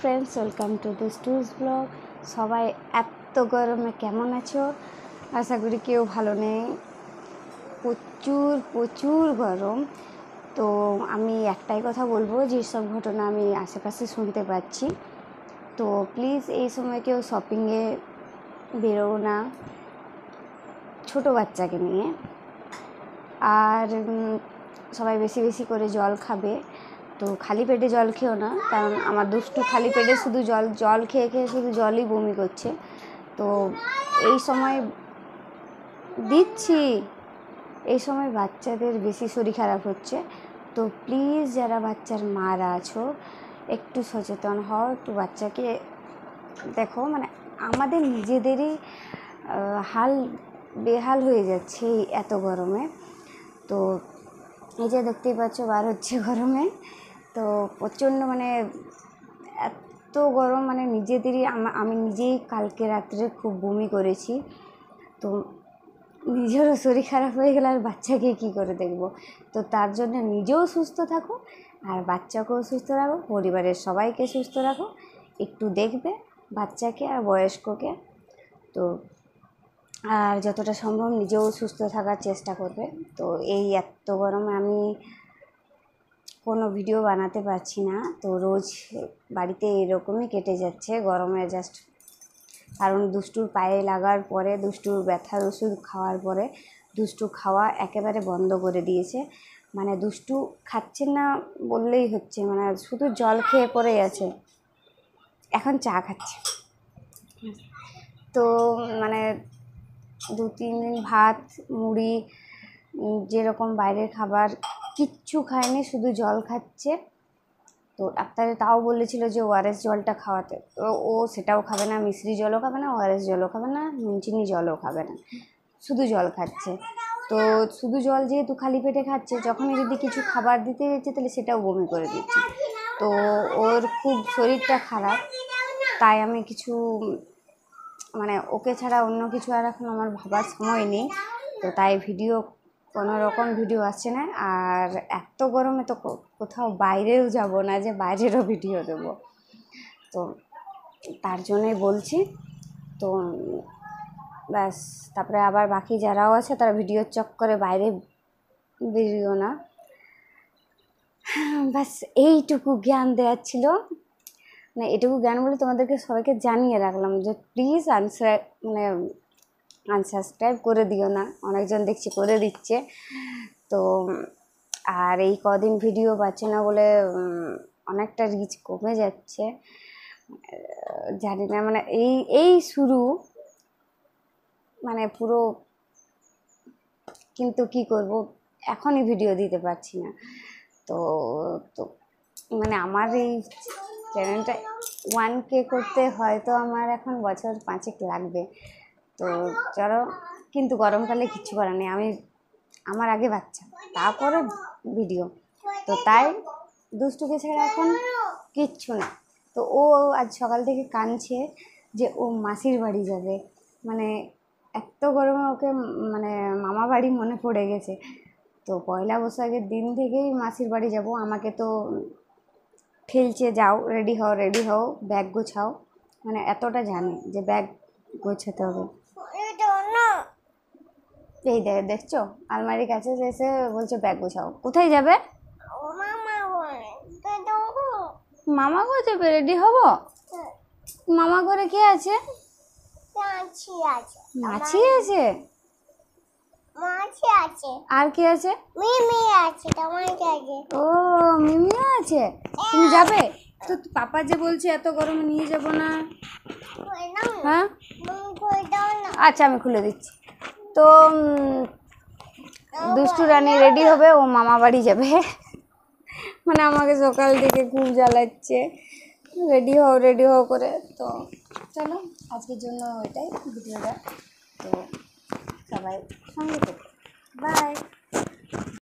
Friends, welcome to দুষ্টুস blog. সবাই এত গরমে কেমন আছো? আশা করি কেউ ভালো নেই। প্রচুর প্রচুর গরম। তো আমি একটাই কথা বলবো, যেসব ঘটনা আমি আশেপাশে শুনতে পাচ্ছি, তো প্লিজ এই সময় কেউ শপিংয়ে বেরো না ছোটো বাচ্চাকে নিয়ে। আর সবাই বেশি বেশি করে জল খাবে। তো খালি পেটে জল খেও না, কারণ আমার দুষ্টু খালি পেটে শুধু জল খেয়ে খেয়ে শুধু জলই বমি করছে। তো এই সময় এই সময় বাচ্চাদের বেশি শরীর খারাপ হচ্ছে। তো প্লিজ যারা বাচ্চার মারা আছো, একটু সচেতন হও, একটু বাচ্চাকে দেখো। মানে আমাদের নিজেদেরই বেহাল হয়ে যাচ্ছে এই এত গরমে। তো এই যে দেখতেই পাচ্ছ বার হচ্ছে গরমে, তো প্রচণ্ড মানে এত গরম, মানে নিজেদেরই আমি নিজেই কালকে রাত্রে খুব বমি করেছি। তো নিজেরও শরীর খারাপ হয়ে গেলে আর বাচ্চাকে কী করে দেখবো? তো তার জন্য নিজেও সুস্থ থাকো আর বাচ্চাকেও সুস্থ রাখো, পরিবারের সবাইকে সুস্থ রাখো। একটু দেখবে বাচ্চাকে আর বয়স্ককে। তো আর যতটা সম্ভব নিজেও সুস্থ থাকার চেষ্টা করবে। তো এই এত গরমে আমি কোনো ভিডিও বানাতে পারছি না। তো রোজ বাড়িতে এরকমই কেটে যাচ্ছে গরমে, জাস্ট কারণ দুষ্টুর পায়ে লাগার পরে, দুষ্টুর ব্যথার ওষুধ খাওয়ার পরে দুষ্টু খাওয়া একেবারে বন্ধ করে দিয়েছে। মানে দুষ্টু খাচ্ছে না বললেই হচ্ছে, মানে শুধু জল খেয়ে পড়ে আছে। এখন চা খাচ্ছে। তো মানে 2-3 দিন ভাত মুড়ি যেরকম বাইরের খাবার কিচ্ছু খায়নি, শুধু জল খাচ্ছে। তো ডাক্তারে তাও বলেছিল যে ওআরএস জলটা খাওয়াতে, তো ও সেটাও খাবে না, মিশ্রি জলও খাবে না, ওআরএস জলও খাবে না, নুন চিনি জলও খাবে না, শুধু জল খাচ্ছে। তো শুধু জল যেহেতু খালি পেটে খাচ্ছে, যখনই যদি কিছু খাবার দিতে যাচ্ছে তাহলে সেটাও বমি করে দিচ্ছে। তো ওর খুব শরীরটা খারাপ, তাই আমি কিছু মানে ওকে ছাড়া অন্য কিছু আর এখন আমার ভাবার সময় নেই। তো তাই কোনো রকম ভিডিও আসছে না। আর এত গরমে তো কোথাও বাইরেও যাব না যে বাইরেরও ভিডিও দেবো। তো তার জন্যই বলছি। তো ব্যাস, তারপরে আবার বাকি যারাও আছে তারা ভিডিওর চক্করে বাইরে বেরিও না। ব্যাস এইটুকু জ্ঞান দেওয়ার ছিল। মানে এটুকু জ্ঞান বলে তোমাদেরকে সবাইকে জানিয়ে রাখলাম যে প্লিজ আনসাবস্ক্রাইব করে দিও না। অনেকজন দেখছি করে দিচ্ছে। তো আর এই কদিন ভিডিও পাচ্ছে না বলে অনেকটা রিচ কমে যাচ্ছে, জানি না। মানে এই শুরু, মানে পুরো, কিন্তু কি করব, এখনই ভিডিও দিতে পারছি না। তো মানে আমার এই চ্যানেলটা 1K করতে হয়তো আমার এখন বছর 5 লাগবে। তো চলো, কিন্তু গরমকালে কিচ্ছু করার নেই, আমার আগে বাচ্চা তারপরে ভিডিও। তো তাই দুষ্টুকে ছাড়া এখন কিচ্ছু না। তো ও আজ সকাল থেকে কাঁদছে যে ও মাসির বাড়ি যাবে। মানে এত গরমে ওকে মানে মামা বাড়ি মনে পড়ে গেছে। তো পয়লা বৈশাখের দিন থেকেই মাসির বাড়ি যাব। আমাকে তো ঠেলছে, যাও রেডি হও ব্যাগ গোছাও। মানে এতটা জানে যে ব্যাগ গোছাতে হবে। এই দেখছো আলমারির কাছে এসে বলছে ব্যাগ গোছাও। কোথায় যাবে? মামা ঘর যাবে, রেডি হব। মামা ঘরে কে আছে? মাছি আছে। আর কে আছে? ও, মিমিও আছে। তুমি যাবে তো? পাপা যে বলছে এত গরমে নিয়ে যাব না। হ্যাঁ আচ্ছা, আমি খুলে দিচ্ছি। তো দুষ্টু রানী রেডি হবে, ও মামা বাড়ি যাবে। মানে আমাকে সকাল থেকে খুব জ্বালাচ্ছে, রেডি হও করে। তো চলো, আজকের জন্য এটাই ভিডিওটা। তো সবাই সঙ্গে থাকো, বাই।